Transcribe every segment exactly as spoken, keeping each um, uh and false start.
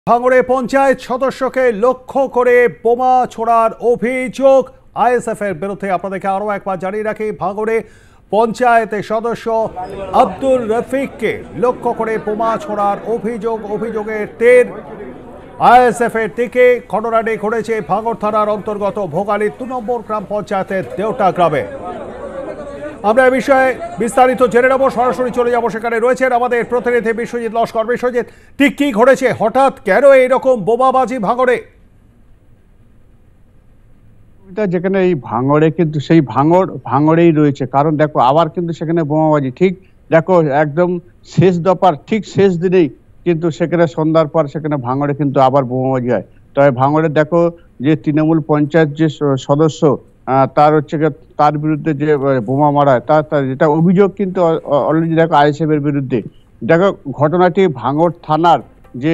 ভাঙড়ে পঞ্চায়েত সদস্যকে লক্ষ্য করে বোমা ছোড়ার অভিযোগ আইএসএফ এর বিরুদ্ধে। আপনাদেরকে আরো একবার জানিয়ে রাখি, ভাঙড়ে পঞ্চায়েতের সদস্য আব্দুল রফিককে লক্ষ্য করে বোমা ছোড়ার অভিযোগ অভিযোগের তের আইএসএফ এর দিকে। ঘটনাটি ঘটেছে ভাঙড় থানার অন্তর্গত ভোগালী দু নম্বর গ্রাম পঞ্চায়েতের দেওটা গ্রামে। আমরা এই বিষয়ে বিস্তারিত জেনে নেব, সরাসরি চলে যাব, সেখানে রয়েছেন আমাদের প্রতিনিধি বিশ্বজিৎ লস্কর। বিশ্বজিৎ, ঠিক কি ঘটেছে, হঠাৎ কেন এইরকম বোমাবাজি ভাঙড়ে? যেখানে এই ভাঙড়ে কিন্তু সেই ভাঙড় ভাঙড়েই রয়েছে, কারণ দেখো আবার কিন্তু সেখানে বোমাবাজি, ঠিক দেখো একদম শেষ দফার ঠিক শেষ দিনেই কিন্তু সেখানে সন্ধ্যার পর সেখানে ভাঙড়ে কিন্তু আবার বোমাবাজি হয়। তবে ভাঙড়ে দেখো যে তৃণমূল পঞ্চায়েত যে সদস্য তার হচ্ছে তার বিরুদ্ধে যে বোমা মারা তার যেটা অভিযোগ কিন্তু অলরেডি দেখো আইএসএফ এর বিরুদ্ধে। দেখো ঘটনাটি ভাঙড় থানার যে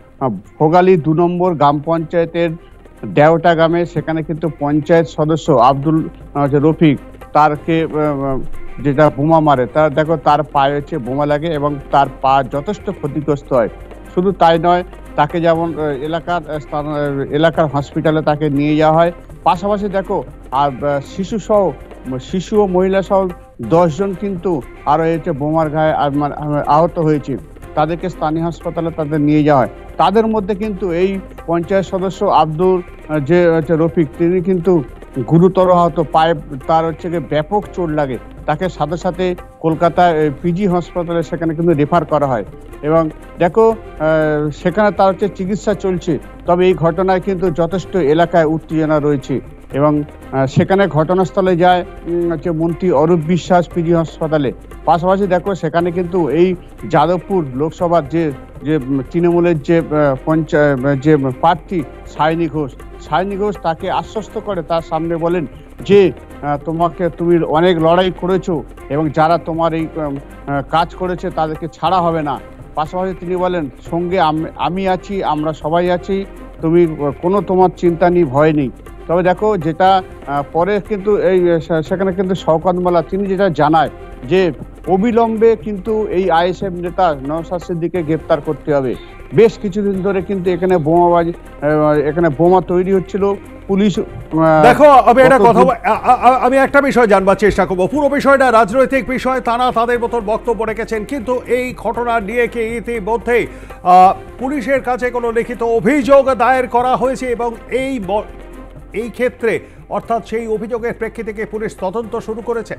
ভোগালী দু নম্বর গ্রাম পঞ্চায়েতের দেওটা গ্রামে, সেখানে কিন্তু পঞ্চায়েত সদস্য আব্দুল রফিক তারকে যেটা বোমা মারে, তার দেখো তার পায়ে হচ্ছে বোমা লাগে এবং তার পা যথেষ্ট ক্ষতিগ্রস্ত হয়। শুধু তাই নয়, তাকে যেমন এলাকার স্থান এলাকার হসপিটালে তাকে নিয়ে যাওয়া হয়। পাশাপাশি দেখো আর শিশু সহ শিশু ও মহিলা সহ দশ জন কিন্তু আরো হচ্ছে বোমার গায়ে আহত হয়েছে, তাদেরকে স্থানীয় হাসপাতালে তাদের নিয়ে যাওয়া হয়। তাদের মধ্যে কিন্তু এই পঞ্চায়েত সদস্য আব্দুল যে হচ্ছে রফিক, তিনি কিন্তু গুরুতর আহত, পায়ে তার হচ্ছে ব্যাপক চোট লাগে, তাকে সাথে সাথে কলকাতায় পিজি হাসপাতালে সেখানে কিন্তু রেফার করা হয় এবং দেখো সেখানে তার হচ্ছে চিকিৎসা চলছে। তবে এই ঘটনায় কিন্তু যথেষ্ট এলাকায় উত্তেজনা রয়েছে এবং সেখানে ঘটনাস্থলে যায় হচ্ছে মন্ত্রী অরূপ বিশ্বাস পিজি হাসপাতালে। পাশাপাশি দেখো সেখানে কিন্তু এই যাদবপুর লোকসভার যে যে তৃণমূলের যে পঞ্চায়েত যে প্রার্থী সায়নী ঘোষ সায়নী ঘোষ তাকে আশ্বস্ত করে, তার সামনে বলেন যে তোমাকে তুমি অনেক লড়াই করেছো এবং যারা তোমার এই কাজ করেছে তাদেরকে ছাড়া হবে না। পাশাপাশি তিনি বলেন সঙ্গে আমি আছি, আমরা সবাই আছি, তুমি কোনো তোমার চিন্তা নেই, ভয় নেই। তবে দেখো যেটা পরে কিন্তু এই সেখানে কিন্তু শওকত মোল্লা তিনি যেটা জানায় যে অবিলম্বে কিন্তু এই আইএসএফ নেতা নওশাদ সিদ্দিককে গ্রেপ্তার করতে হবে। বেশ কিছুদিন ধরে কিন্তু এখানে বোমাবাজি এখানে বোমা তৈরি হচ্ছিল। পুলিশ দেখো আমি একটা কথা আমি একটা বিষয় জানবার চেষ্টা করবো, পুরো বিষয়টা রাজনৈতিক বিষয়, তারা তাদের মতন বক্তব্য রেখেছেন, কিন্তু এই ঘটনা নিয়ে কি ইতিমধ্যে পুলিশের কাছে কোনো লিখিত অভিযোগ দায়ের করা হয়েছে এবং এই এই ক্ষেত্রে অর্থাৎ সেই অভিযোগের প্রেক্ষিতে কি পুলিশ তদন্ত শুরু করেছে?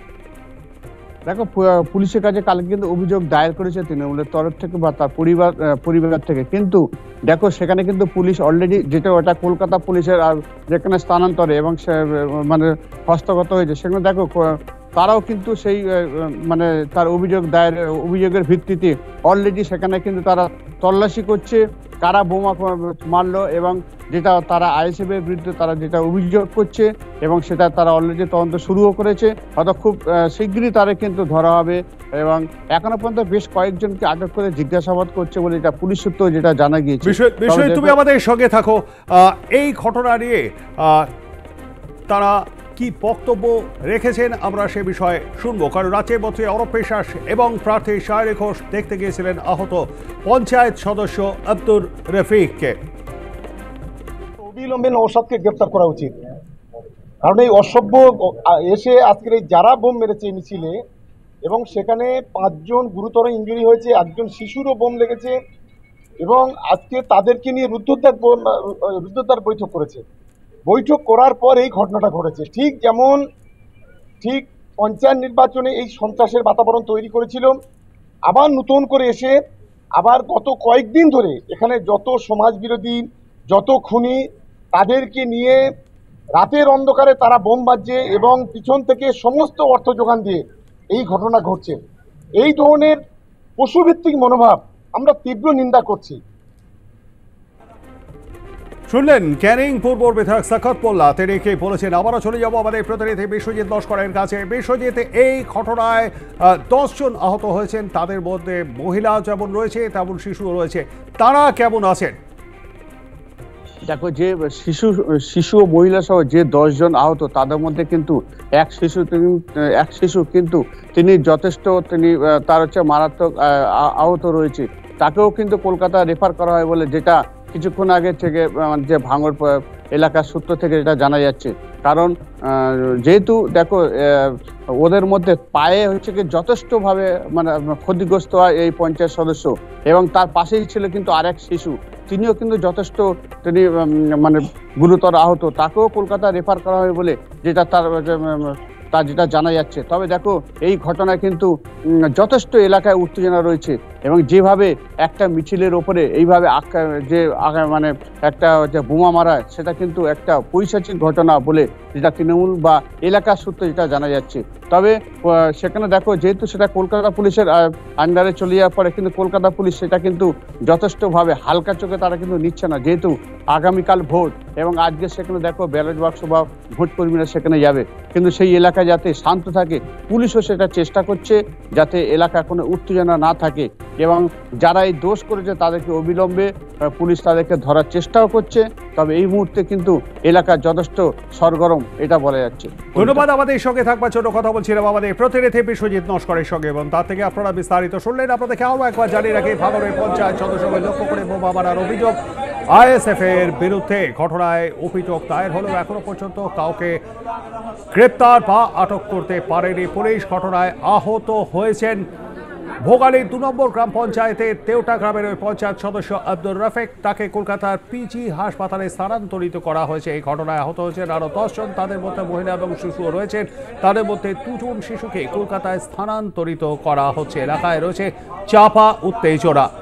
দেখো পুলিশের কাছে কালকে কিন্তু অভিযোগ দায়ের করেছে তৃণমূলের তরফ থেকে বা তার পরিবার পরিবার থেকে, কিন্তু দেখো সেখানে কিন্তু পুলিশ অলরেডি যেটা ওটা কলকাতা পুলিশের আর যেখানে স্থানান্তরে এবং মানে হস্তগত হয়েছে, সেখানে দেখো তারাও কিন্তু সেই মানে তার অভিযোগ দায়ের অভিযোগের ভিত্তিতে অলরেডি সেখানে কিন্তু তারা তল্লাশি করছে কারা বোমা মারলো এবং যেটা তারা আইএসএফ এর বিরুদ্ধে তারা যেটা অভিযোগ করছে এবং সেটা তারা অলরেডি তদন্ত শুরুও করেছে। হয়তো খুব শীঘ্রই তারা কিন্তু ধরা হবে এবং এখনো পর্যন্ত বেশ কয়েকজনকে আটক করে জিজ্ঞাসাবাদ করছে বলে এটা পুলিশ সূত্র যেটা জানা গিয়েছে। বিষয় তুমি আমাদের সঙ্গে থাকো, এই ঘটনা নিয়ে তারা কি বক্তব্য রেখেছেন আমরা সে বিষয়ে শুনবো, কারণ রাজ্যের মন্ত্রী অরূপ বিশ্বাস এবং প্রার্থী সায়নী ঘোষ দেখতে গিয়েছিলেন আহত পঞ্চায়েত সদস্য আব্দুল রফিককে। অবিলম্বে নওশাদকে গ্রেপ্তার করা উচিত, কারণ এই অসভ্য এসে আজকের এই যারা বোম মেরেছে মিছিলে এবং সেখানে পাঁচজন গুরুতর ইনজুরি হয়েছে, একজন শিশুরও বোম লেগেছে এবং আজকে তাদেরকে নিয়ে রুদ্ধদ্বার রুদ্ধদ্বার বৈঠক করেছে। বৈঠক করার পর এই ঘটনাটা ঘটেছে। ঠিক যেমন ঠিক পঞ্চায়েত নির্বাচনে এই সন্ত্রাসের বাতাবরণ তৈরি করেছিল, আবার নতুন করে এসে আবার গত কয়েকদিন ধরে এখানে যত সমাজ বিরোধী যত খুনি তাদেরকে নিয়ে রাতের অন্ধকারে তারা বোম বাজছে এবং পিছন থেকে সমস্ত অর্থ যোগান দিয়ে এই ঘটনা ঘটছে। এই ধরনের পশুভিত্তিক মনোভাব আমরা তীব্র নিন্দা করছি। শুনলেন ক্যানিং পূর্ব বিধায়ক শওকত মোল্লা, তিনি কি বলেছেন আবারও চলে যাবো আমাদের প্রতিনিধি বিশ্বজিৎ লস্করের কাছে। বিশ্বজিৎ, এই ঘটনায় দশ জন আহত হয়েছেন, তাদের মধ্যে মহিলা যেমন রয়েছে তেমন শিশুও রয়েছে, তারা কেমন আছেন? দেখো যে শিশু শিশু ও মহিলা সহ যে দশ জন আহত তাদের মধ্যে কিন্তু এক শিশু তিনি এক শিশু কিন্তু তিনি যথেষ্ট তিনি তার হচ্ছে মারাত্মক আহত রয়েছে। তাকেও কিন্তু কলকাতা রেফার করা হয় বলে যেটা কিছুক্ষণ আগে থেকে যে ভাঙড় এলাকার সূত্র থেকে যেটা জানা যাচ্ছে। কারণ যেহেতু দেখো ওদের মধ্যে পায়ে হচ্ছে কি যথেষ্টভাবে মানে ক্ষতিগ্রস্ত হয় এই পঞ্চায়েত সদস্য, এবং তার পাশেই ছিল কিন্তু আরেক শিশু, তিনিও কিন্তু যথেষ্ট তিনি মানে গুরুতর আহত, তাকেও কলকাতা রেফার করা হয় বলে যেটা তার তা যেটা জানা যাচ্ছে। তবে দেখো এই ঘটনায় কিন্তু যথেষ্ট এলাকায় উত্তেজনা রয়েছে, এবং যেভাবে একটা মিছিলের ওপরে এইভাবে যে মানে একটা যে বোমা মারা, সেটা কিন্তু একটা পৈশাচিক ঘটনা বলে যেটা তৃণমূল বা এলাকার সূত্রে যেটা জানা যাচ্ছে। তবে সেখানে দেখো যেহেতু সেটা কলকাতা পুলিশের আন্ডারে চলে যাওয়ার পরে কিন্তু কলকাতা পুলিশ সেটা কিন্তু যথেষ্টভাবে হালকা চোখে তারা কিন্তু নিচ্ছে না, যেহেতু আগামীকাল ভোট এবং আজকে সেখানে দেখো ব্যালট বাক্স বা ভোট কর্মীরা সেখানে যাবে, কিন্তু সেই এলাকা যাতে শান্ত থাকে পুলিশও সেটা চেষ্টা করছে, যাতে এলাকা কোনো উত্তেজনা না থাকে, এবং যারা এই দোষ করেছে তাদেরকে অবিলম্বে পুলিশ তাদেরকে ধরার চেষ্টাও করছে। তবে এই মুহূর্তে কিন্তু এলাকা যথেষ্ট সরগরম এটা বলা যাচ্ছে। ধন্যবাদ আমাদের সঙ্গে থাকবার জন্য। কথা বলছিলাম আমাদের প্রতিনিধি বিশ্বজিৎ নস্করের সঙ্গে, এবং তার থেকে আপনারা বিস্তারিত শুনলেন। আপনাদেরকে আরও একবার জানিয়ে রাখি, ভাঙড়ের পঞ্চায়েত সদস্যকে লক্ষ্য করে বোমা মারার অভিযোগ আইএসএফ এর বিরুদ্ধে। ঘটনায় অভিযোগ দায়ের হলেও এখনো পর্যন্ত কাউকে গ্রেপ্তার বা আটক করতে পারেনি পুলিশ। ঘটনায় আহত হয়েছেন ভোগালীর দু নম্বর গ্রাম পঞ্চায়েতের তেওটা গ্রামের ওই পঞ্চায়েত সদস্য আব্দুর রফিক। তাকে কলকাতার পিজি হাসপাতালে স্থানান্তরিত করা হয়েছে। এই ঘটনায় আহত হয়েছেন আরো দশ জন, তাদের মধ্যে মহিলা এবং শিশুও রয়েছেন। তাদের মধ্যে দুজন শিশুকে কলকাতায় স্থানান্তরিত করা হচ্ছে। এলাকায় রয়েছে চাপা উত্তেজনা।